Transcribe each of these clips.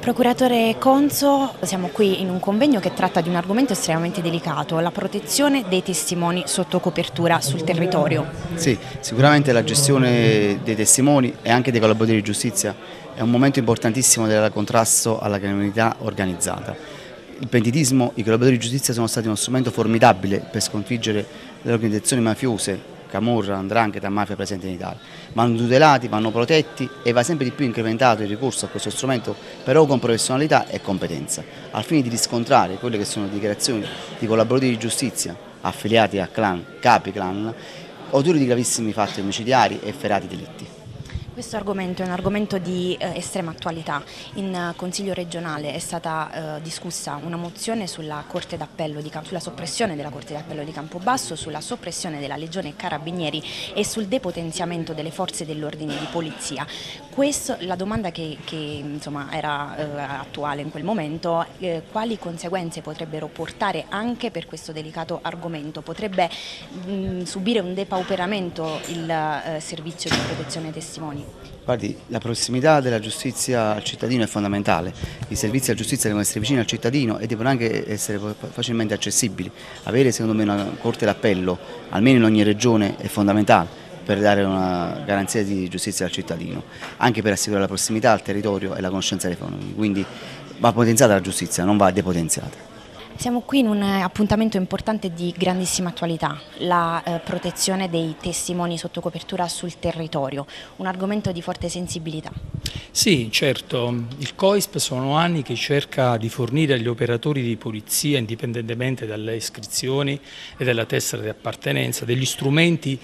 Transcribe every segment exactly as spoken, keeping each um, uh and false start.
Procuratore Conso, siamo qui in un convegno che tratta di un argomento estremamente delicato, la protezione dei testimoni sotto copertura sul territorio. Sì, sicuramente la gestione dei testimoni e anche dei collaboratori di giustizia è un momento importantissimo del contrasto alla criminalità organizzata. Il pentitismo, i collaboratori di giustizia sono stati uno strumento formidabile per sconfiggere le organizzazioni mafiose, camorra, 'ndrangheta, mafia presenti in Italia. Vanno tutelati, vanno protetti e va sempre di più incrementato il ricorso a questo strumento, però con professionalità e competenza, al fine di riscontrare quelle che sono dichiarazioni di collaboratori di giustizia affiliati a clan, capi clan, autori di gravissimi fatti omicidiari e efferati delitti. Questo argomento è un argomento di eh, estrema attualità. In uh, Consiglio regionale è stata uh, discussa una mozione sulla, Corte d'Appello di, sulla soppressione della Corte d'Appello di Campobasso, sulla soppressione della Legione Carabinieri e sul depotenziamento delle forze dell'ordine di polizia. Questo, la domanda che, che insomma, era uh, attuale in quel momento, eh, quali conseguenze potrebbero portare anche per questo delicato argomento? Potrebbe mh, subire un depauperamento il uh, servizio di protezione ai testimoni? Guardi, la prossimità della giustizia al cittadino è fondamentale, i servizi della giustizia devono essere vicini al cittadino e devono anche essere facilmente accessibili. Avere secondo me una corte d'appello, almeno in ogni regione, è fondamentale per dare una garanzia di giustizia al cittadino, anche per assicurare la prossimità al territorio e la conoscenza dei fenomeni, quindi va potenziata la giustizia, non va depotenziata. Siamo qui in un appuntamento importante di grandissima attualità, la eh, protezione dei testimoni sotto copertura sul territorio, un argomento di forte sensibilità. Sì, certo, il C O I S P sono anni che cerca di fornire agli operatori di polizia, indipendentemente dalle iscrizioni e dalla tessera di appartenenza, degli strumenti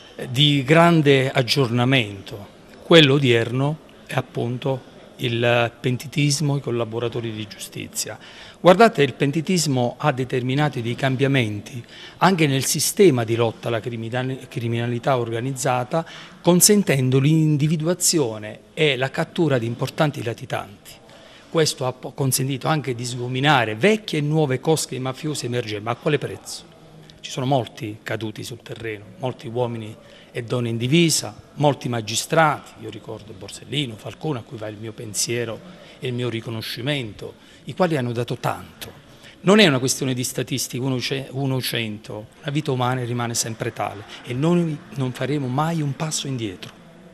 di grande aggiornamento. Quello odierno è appunto il pentitismo, i collaboratori di giustizia. Guardate, il pentitismo ha determinato dei cambiamenti anche nel sistema di lotta alla criminalità organizzata, consentendo l'individuazione e la cattura di importanti latitanti. Questo ha consentito anche di sgominare vecchie e nuove cosche mafiose emergenti, ma a quale prezzo? Ci sono molti caduti sul terreno, molti uomini e donne in divisa, molti magistrati, io ricordo Borsellino, Falcone, a cui va il mio pensiero e il mio riconoscimento, i quali hanno dato tanto. Non è una questione di statistiche, uno cento, la vita umana rimane sempre tale e noi non faremo mai un passo indietro.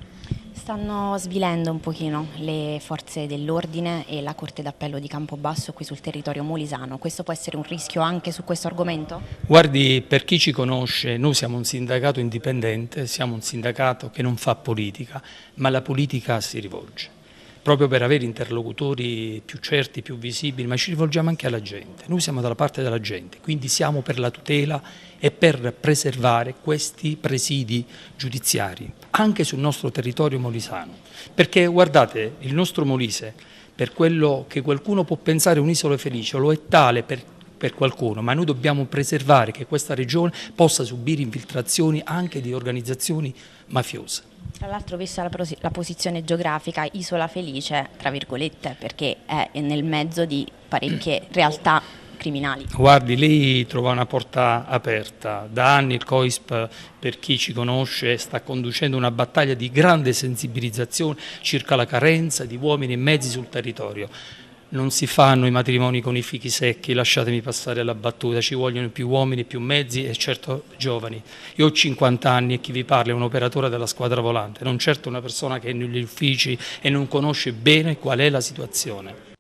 Stanno svilendo un pochino le forze dell'ordine e la Corte d'Appello di Campobasso qui sul territorio molisano. Questo può essere un rischio anche su questo argomento? Guardi, per chi ci conosce, noi siamo un sindacato indipendente, siamo un sindacato che non fa politica, ma la politica si rivolge. Proprio per avere interlocutori più certi, più visibili, ma ci rivolgiamo anche alla gente. Noi siamo dalla parte della gente, quindi siamo per la tutela e per preservare questi presidi giudiziari, anche sul nostro territorio molisano. Perché guardate, il nostro Molise, per quello che qualcuno può pensare un'isola felice, lo è tale per per qualcuno, ma noi dobbiamo preservare che questa regione possa subire infiltrazioni anche di organizzazioni mafiose. Tra l'altro, vista la, la posizione geografica, isola felice, tra virgolette, perché è nel mezzo di parecchie realtà criminali. Guardi, lei trova una porta aperta. Da anni il C O I S P, per chi ci conosce, sta conducendo una battaglia di grande sensibilizzazione circa la carenza di uomini e mezzi sul territorio. Non si fanno i matrimoni con i fichi secchi, lasciatemi passare alla battuta, ci vogliono più uomini, più mezzi e certo giovani. Io ho cinquanta anni e chi vi parla è un operatore della squadra volante, non certo una persona che è negli uffici e non conosce bene qual è la situazione.